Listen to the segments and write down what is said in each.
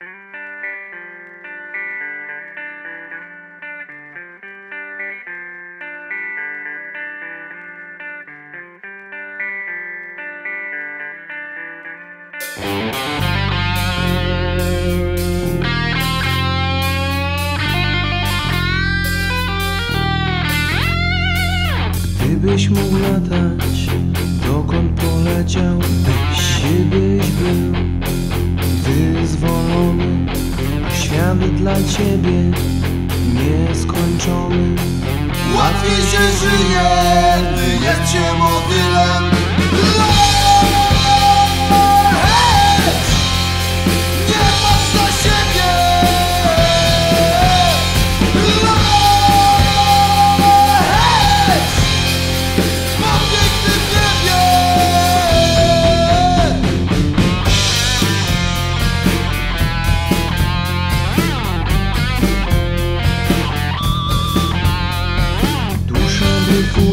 Gdybyś mógł latać, dokąd poleciałbyś, gdybyś był wyzwolony. Świat dla ciebie nieskończony. Łatwiej się żyje, gdy jest się motylem. Nie patrz na siebie. Mam piękny w niebie. Dusza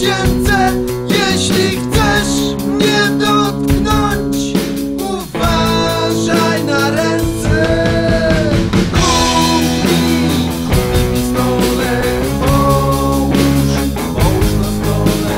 dziewczęce, jeśli chcesz mnie dotknąć, uważaj na ręce. Kup mi pistolet, połóż na stole,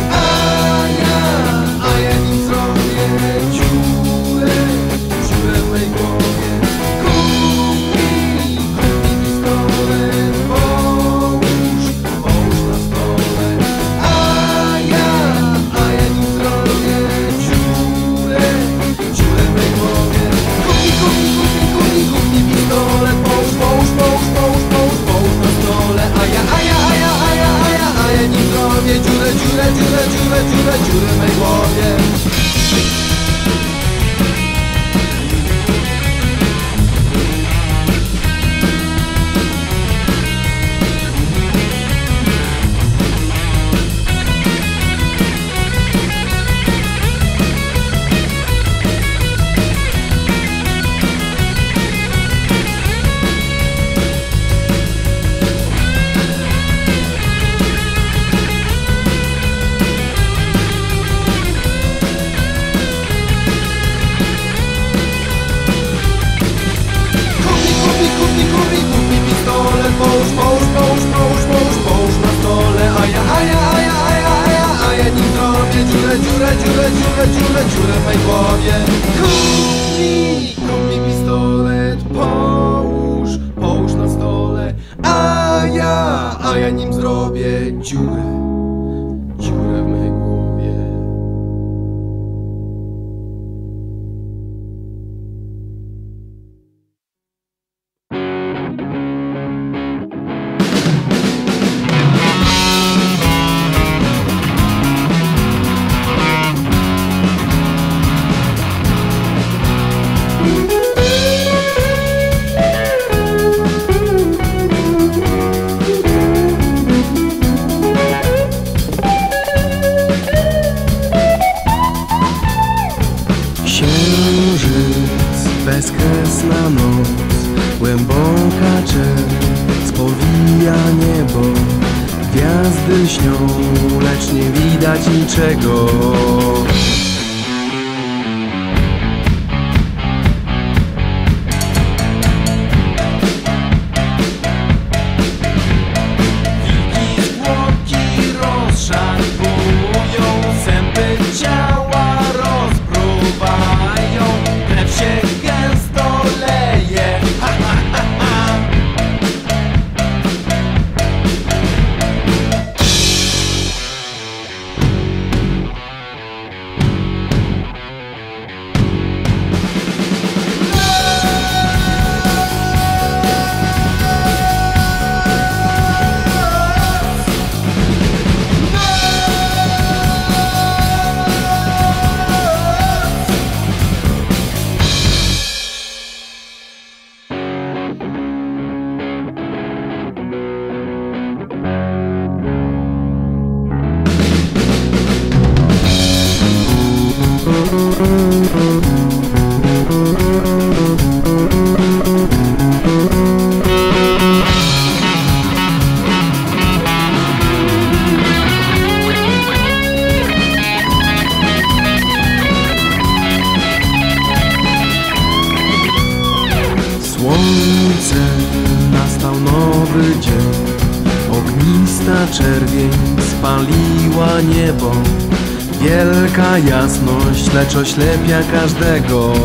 a ja nim zrobię dziurę w mej głowie. Kup mi pistolet, połóż na stole, a ja nim zrobię dziurę w mej głowie. Kup mi pistolet, połóż na stole, a ja nim zrobię dziurę w mej głowie. Kup mi pistolet, połóż na stole, a ja nim zrobię dziurę w mej głowie. Kup mi pistolet, połóż na stole, a ja nim zrobię dziurę w mej głowie. Bezkresna noc, głęboka czerń spowija niebo. Gwiazdy śnią, lecz nie widać niczego. Wilki zwłoki rozszarpują, zęby ciała rozpruwają, krew się gęsto leje. Słońce, nastał nowy dzień. Ognista czerwień spaliła niebo. Wielka jasność, lecz oślepia każdego.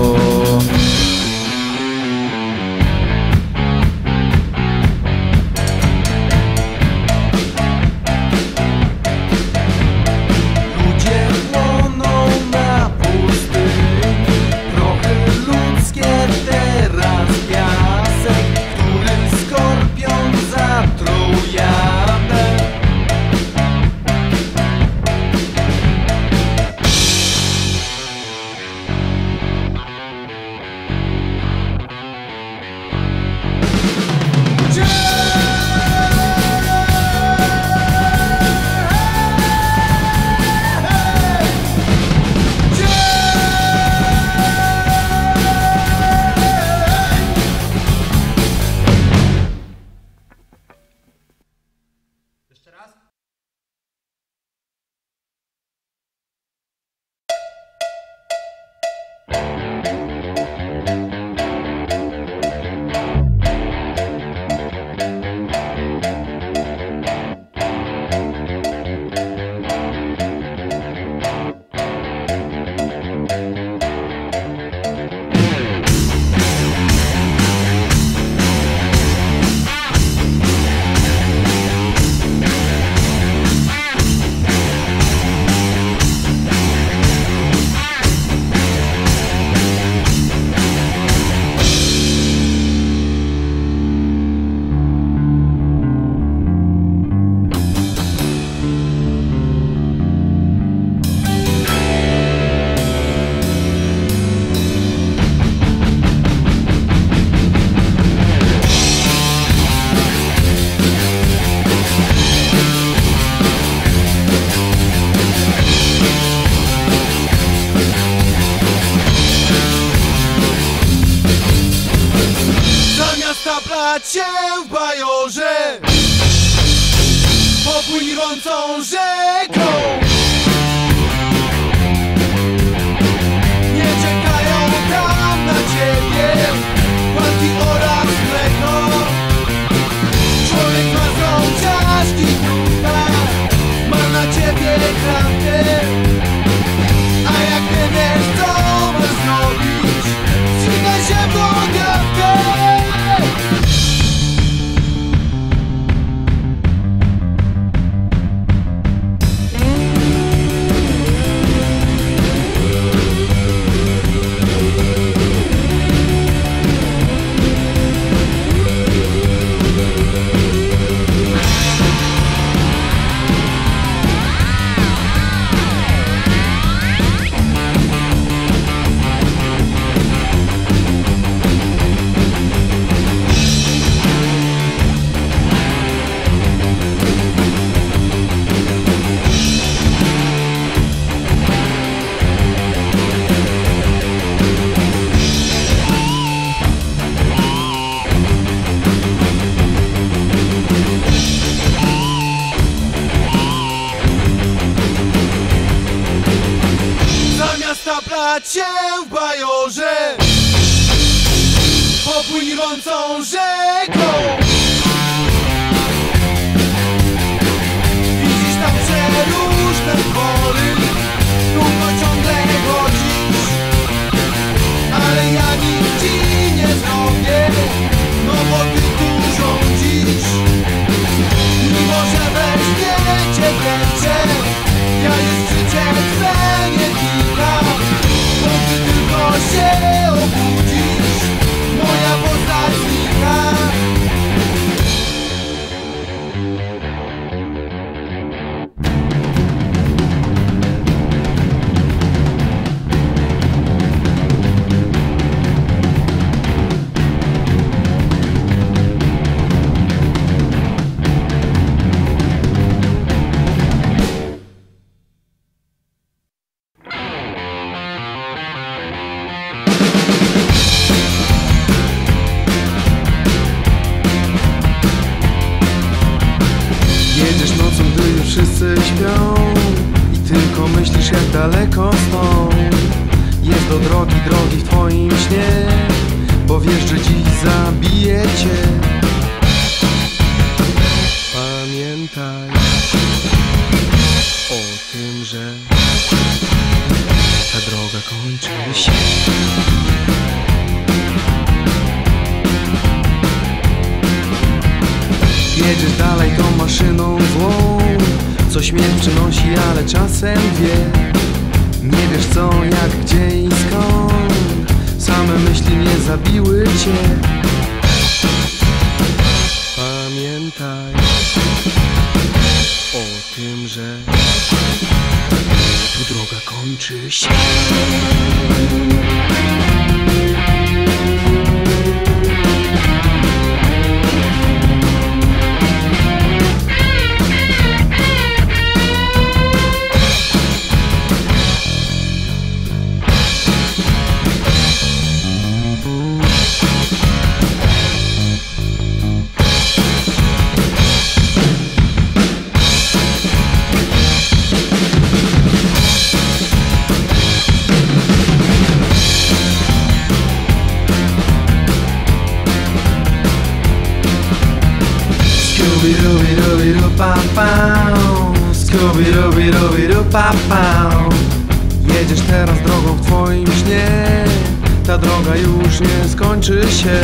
Ludzie płoną na pustyni, prochy ludzkie teraz piasek, który skorpion zatruł jadem. plać się w bajorze, popłynącą rzeką. Nie czekają tam na ciebie płatki oraz mleko. Człowiek ma ciężki truda, ma na ciebie klatkę. A jak nie wiesz, co masz zrobić, wstrzykaj się w nogawkę. Plać się w bajorze, popłynącą rzeką. Widzisz tam przeróżne dwory, długo ciągle chodzisz, ale ja nic ci nie zrobię, no bo ty tu rządzisz. Mimo że weźmie cię w ręce, ja już życie twe nie klikam. Bo ty tylko się obudzisz, moja postać znika. Jedziesz nocą, gdy już wszyscy śpią i tylko myślisz, jak daleko stąd jest do drogi w twoim śnie, bo wiesz, że dziś zabije cię. Pamiętaj o tym, że ta droga kończy się. Jedziesz dalej tą maszyną złą, co śmierć przynosi, ale czasem wie. Nie wiesz co, jak, gdzie i skąd, same myśli nie zabiły cię. Pamiętaj o tym, że tu droga kończy się. Scooby-Dooby-Doo-pa-pau. Jedziesz teraz drogą w twoim śnie, ta droga już nie skończy się.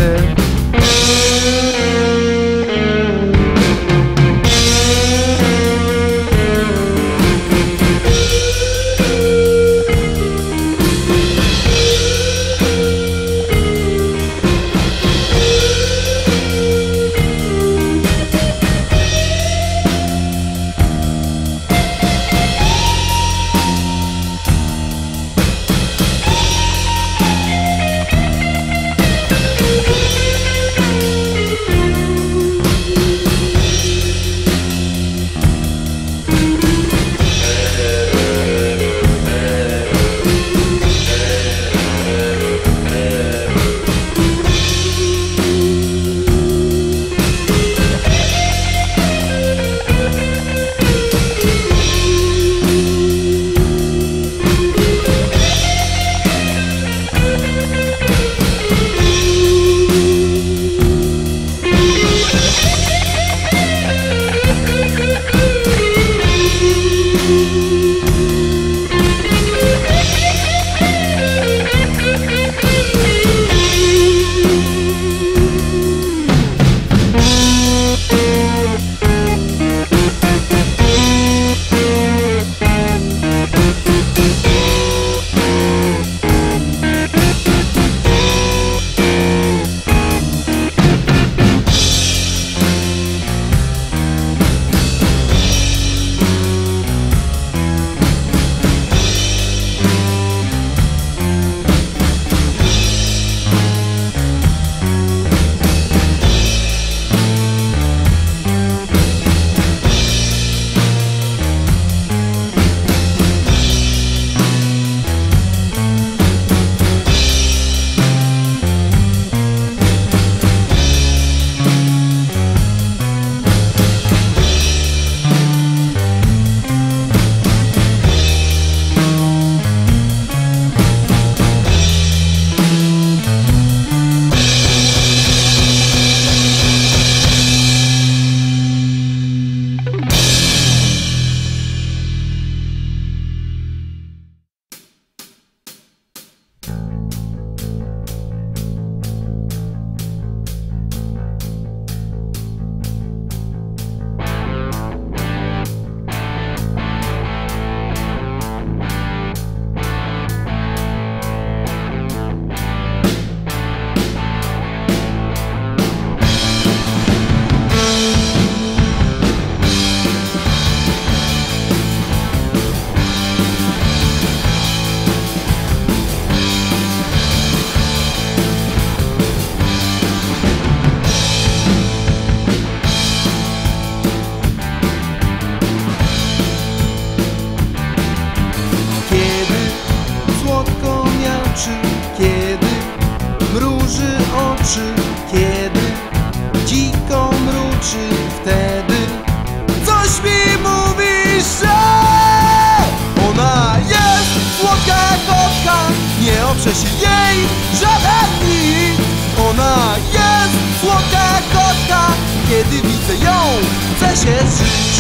mruczy, kiedy dziko mruczy, wtedy coś mi mówi, że ona jest słodka kotka, nie oprze się jej żaden nikt. Ona jest słodka kotka, kiedy widzę ją, chcę się zżyć.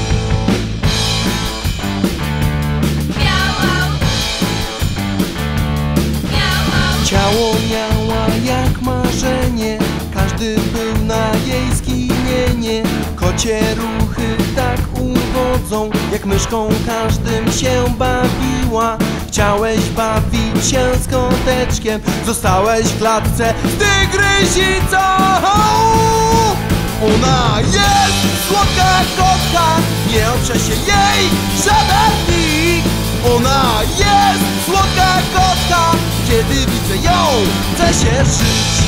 Ciało miała jak marzenie, każdy był na jej skinienie. Kocie ruchy tak uwodzą, jak myszką każdym się bawiła. Chciałeś bawić się z koteczkiem, zostałeś w klatce z tygrysicą. Ona jest słodka kotka, nie oprze się jej żaden nikt. Ona jest słodka kotka, kiedy widzę ją, chcę się żyć.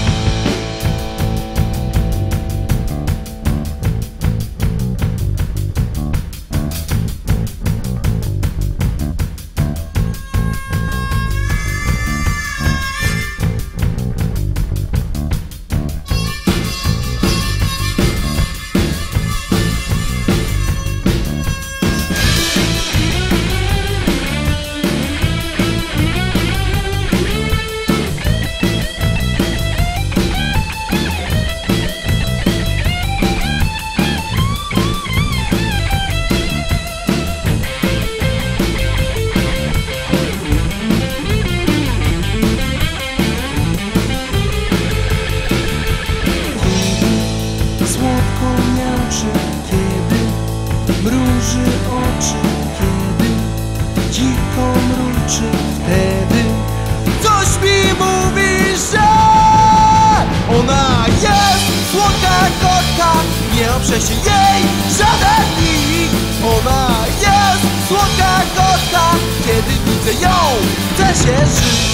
Mruży oczy, kiedy dziko mruczy, wtedy coś mi mówi, że ona jest słodka kotka, nie oprze się jej żaden nikt. Ona jest słodka kotka, kiedy widzę ją, chcę się żyć.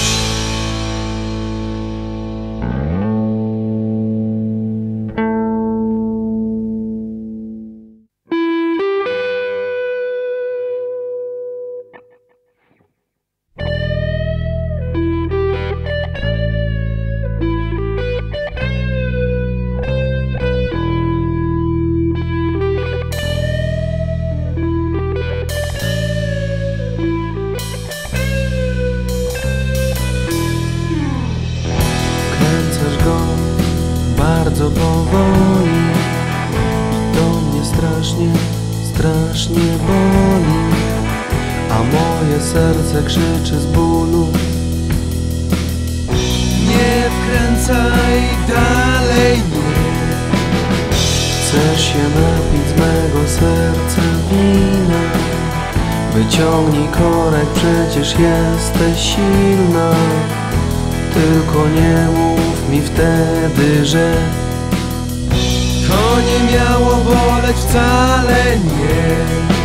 Bardzo powoli i to mnie strasznie, strasznie boli, a moje serce krzyczy z bólu. Nie wkręcaj dalej mnie, chcesz się napić z mego serca wina. Wyciągnij korek, przecież jesteś silna. Tylko nie mów mi wtedy, że to nie miało boleć wcale, nie.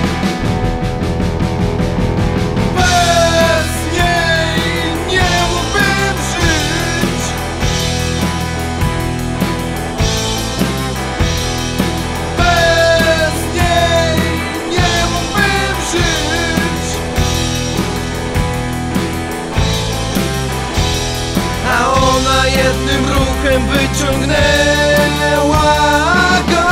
Bez niej nie mógłbym żyć. Bez niej nie mógłbym żyć. A ona jednym ruchem wyciągnęła go.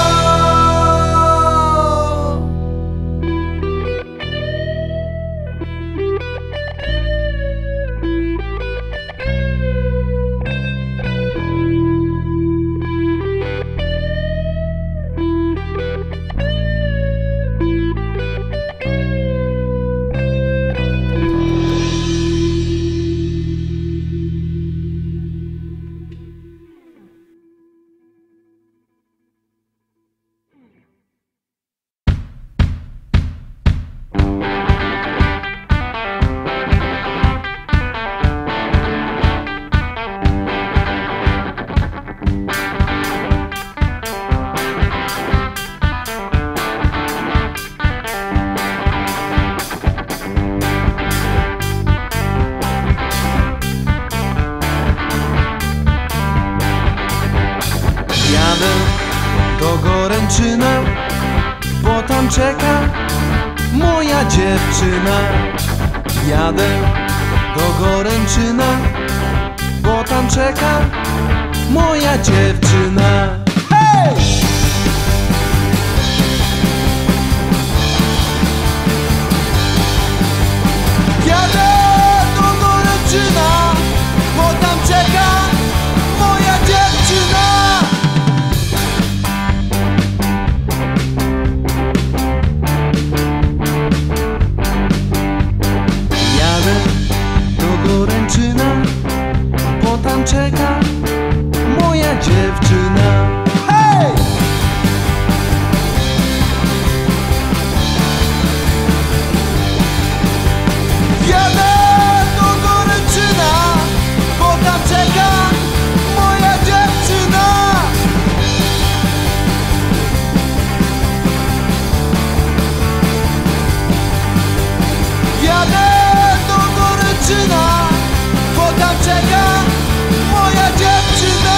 Do Goręczyna, bo tam czeka moja dziewczyna. Jadę do Goręczyna, bo tam czeka moja dziewczyna. Hej! Jadę do Goręczyna, bo tam czeka moja dziewczyna. Jadę do Goręczyna, bo tam czeka moja dziewczyna. Hej! Jadę do Goręczyna, bo tam czeka moja dziewczyna. Jadę do Goręczyna, bo tam czeka moja dziewczyna.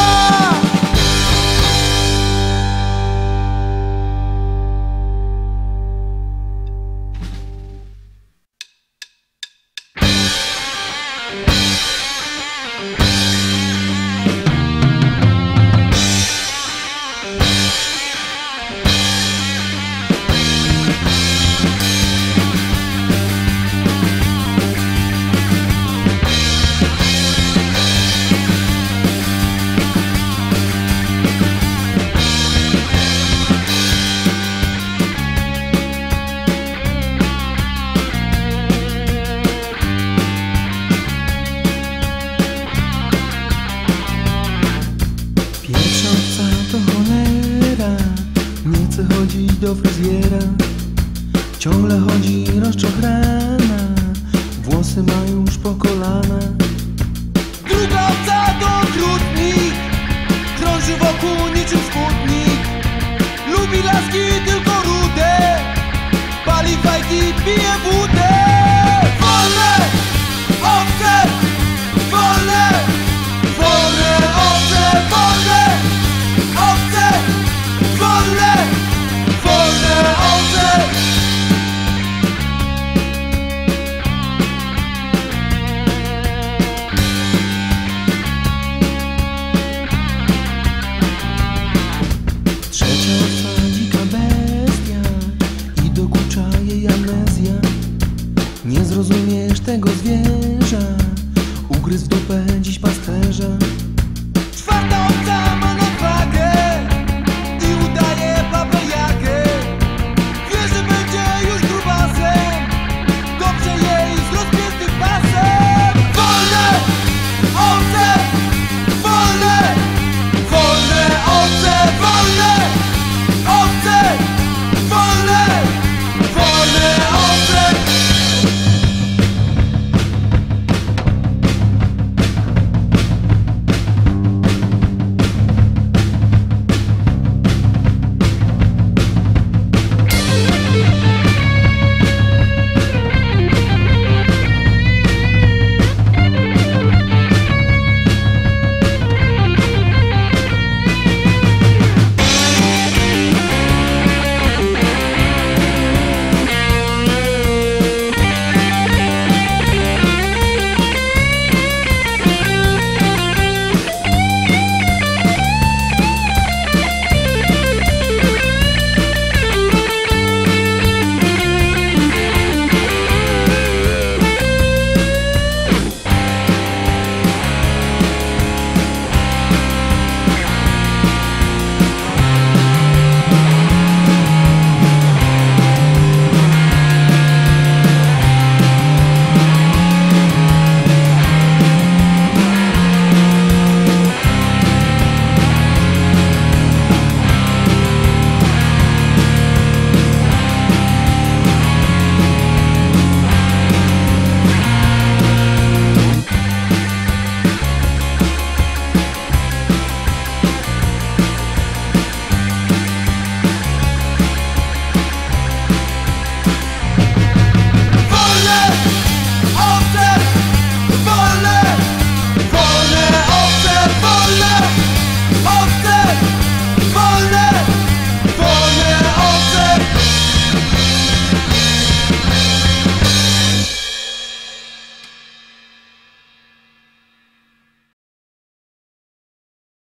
Pierwsza owca to cholera, nie chce chodzić do fryzjera. Ciągle chodzi rozczochrana, włosy ma już po kolana. Druga owca to okrutnik, krąży wokół niczym sputnik. Lubi laski tylko rude, pali fajki, pije wódę. Wolne owce, wolne, wolne owce, wolne owce, wolne, wolne owce. Trzecia owca, dzika bestia, i dokucza jej amnezja. Nie zrozumiesz tego